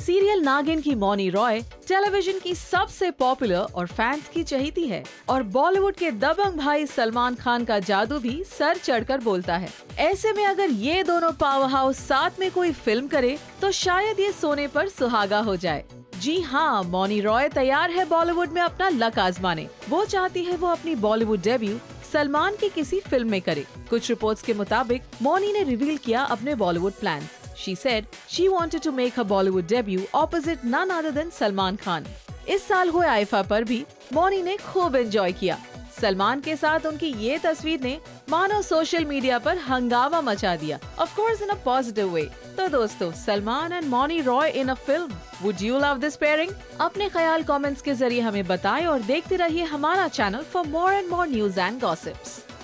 Serial नागिन की Mouni Roy television की सबसे पॉपुलर और फैंस की चहेती है और बॉलीवुड के दबंग भाई सलमान खान का जादू भी सर चढ़कर बोलता है। ऐसे में अगर ये दोनों पावर हाउस साथ में कोई फिल्म करे तो शायद ये सोने पर सुहागा हो जाए। जी हाँ, मौनी रॉय तैयार है बॉलीवुड में अपना लक आजमाने। वो चाहती है वो अपनी बॉलीवुड डेब्यू सलमान की किसी फिल्म में करे। कुछ रिपोर्ट्स के मुताबिक मौनी ने रिवील किया अपने Bollywood plans. She said she wanted to make her Bollywood debut opposite none other than Salman Khan. इस साल हुए आईफा पर भी मौनी ने खूब एंजॉय किया। सलमान के साथ उनकी ये तस्वीर ने मानो सोशल मीडिया पर हंगामा मचा दिया, of course in a positive way। तो दोस्तों, Salman and Mouni Roy in a film, would you love this pairing? अपने ख्याल कमेंट्स के जरिए हमें बताएं और देखते रहिए हमारा channel for more and more news and gossips।